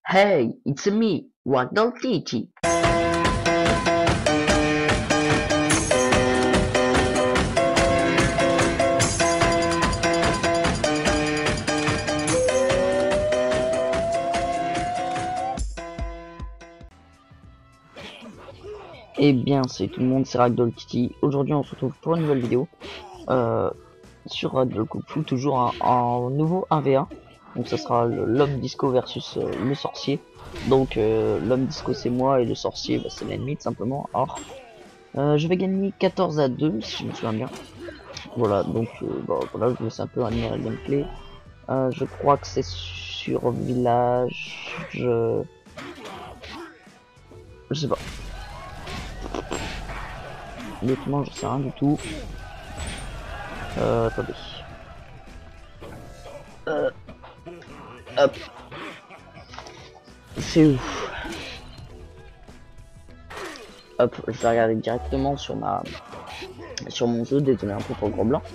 Hey, it's me, Ragdoll Titi. Eh bien, c'est tout le monde, c'est Ragdoll Titi. Aujourd'hui, on se retrouve pour une nouvelle vidéo sur Ragdoll Kung Fu, toujours un nouveau 1v1. Donc, ça sera l'homme disco versus le sorcier. Donc, l'homme disco, c'est moi et le sorcier, bah, c'est l'ennemi, tout simplement. Alors, je vais gagner 14 à 2, si je me souviens bien. Voilà, donc, bah, voilà, je vous laisse un peu admirer le gameplay. Je crois que c'est sur village. Je sais pas. Honnêtement, je sais rien du tout. Attendez. Hop. C'est où? Hop, je vais regarder directement sur mon jeu, désolé un peu pour le gros blanc.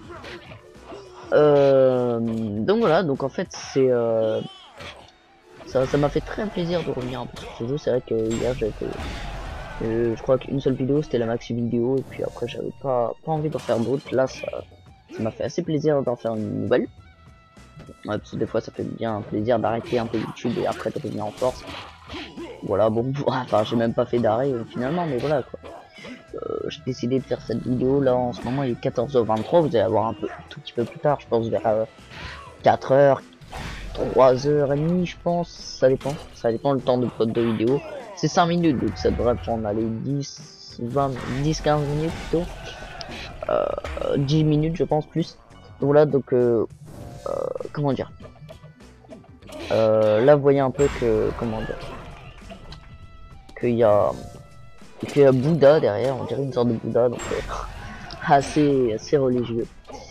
Donc voilà, donc en fait c'est ça m'a fait très plaisir de revenir un peu sur ce jeu. C'est vrai que hier j'ai fait je crois qu'une seule vidéo, c'était la maxi vidéo, et puis après j'avais pas envie d'en faire d'autres. Là ça m'a fait assez plaisir d'en faire une nouvelle. Ouais, parce que des fois ça fait bien plaisir d'arrêter un peu YouTube et après de revenir en force. Voilà, bon, enfin j'ai même pas fait d'arrêt finalement, mais voilà quoi. J'ai décidé de faire cette vidéo là. En ce moment il est 14h23, vous allez avoir un tout petit peu plus tard, je pense vers 4h, 3h30 je pense, ça dépend le temps de prod de vidéo. C'est 5 minutes, donc ça devrait prendre aller 10, 20, 10, 15 minutes plutôt. 10 minutes je pense plus. Donc là, donc comment dire, là vous voyez un peu que, comment dire, qu'il y a Bouddha derrière, on dirait une sorte de Bouddha, donc assez religieux.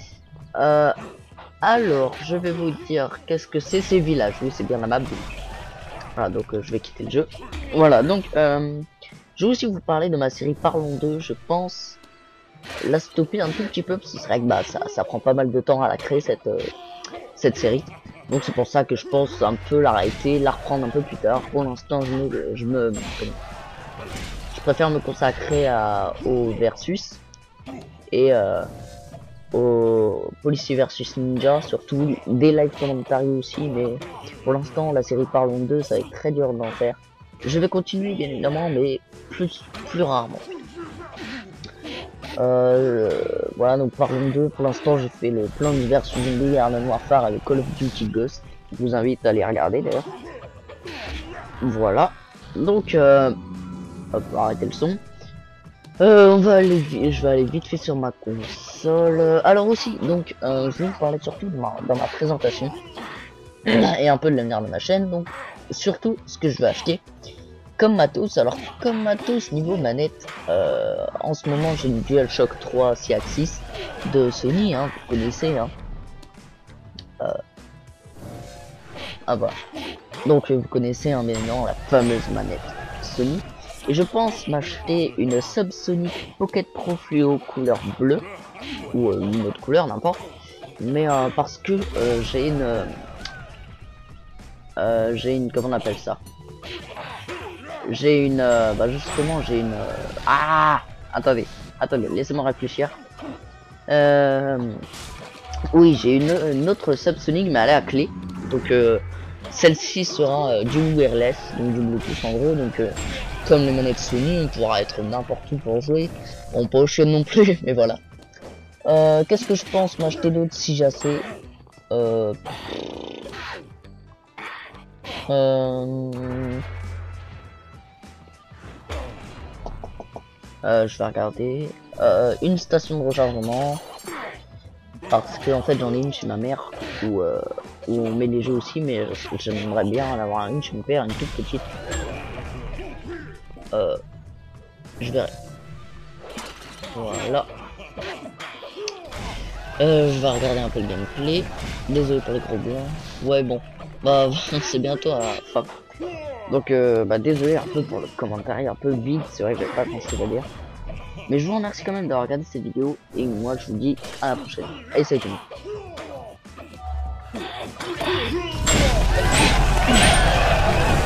Alors, je vais vous dire qu'est-ce que c'est ces villages. Oui, c'est bien la map. Voilà, donc je vais quitter le jeu. Voilà, donc je vais aussi vous parler de ma série Parlons d'eux. Je pense la stopper un tout petit peu, parce que c'est vrai que bah, ça prend pas mal de temps à la créer cette série. Donc c'est pour ça que je pense un peu l'arrêter, la reprendre un peu plus tard. Pour l'instant, je préfère me consacrer au versus et au policier versus ninja, surtout des live commentary aussi, mais pour l'instant la série Parlons d'eux, ça va être très dur d'en faire. Je vais continuer bien évidemment, mais plus rarement. Voilà, donc Parlons d'eux, pour l'instant j'ai fait le plan du versus zombie Arme Noir Phare avec Call of Duty Ghost. Je vous invite à aller regarder d'ailleurs. Voilà, donc hop, arrêtez le son. Je vais aller vite fait sur ma console. Alors aussi, donc, je vais vous parler surtout dans ma présentation et un peu de l'avenir de ma chaîne. Donc, surtout ce que je vais acheter comme matos. Alors, comme matos niveau manette, en ce moment j'ai une DualShock 3 6-axis de Sony, hein, vous connaissez. Hein. Ah bah, donc vous connaissez hein, bien évidemment la fameuse manette Sony. Et je pense m'acheter une Subsonic Pocket Pro Fluo couleur bleue, ou une autre couleur, n'importe. Mais parce que j'ai une, comment on appelle ça? J'ai une, bah justement, j'ai une... ah, attendez, laissez-moi réfléchir. Oui, j'ai une autre Subsonic, mais elle est à clé. Donc, celle-ci sera du wireless, donc du Bluetooth en gros. Donc, comme les manettes Sony, on pourra être n'importe où pour jouer. On peut au chien non plus, mais voilà. Qu'est-ce que je pense m'acheter d'autre si j'ai assez je vais regarder une station de rechargement parce que en fait j'en ai une chez ma mère où on met les jeux aussi, mais j'aimerais bien en avoir une chez mon père, une toute petite. Je verrai. Voilà. Je vais regarder un peu le gameplay. Désolé pour les gros blancs. Ouais bon, bah c'est bientôt à la fin. Donc bah désolé un peu pour le commentaire un peu vide, c'est vrai que j'avais pas grand chose à dire. Mais je vous remercie quand même d'avoir regardé cette vidéo et moi je vous dis à la prochaine. Allez salut tout le monde.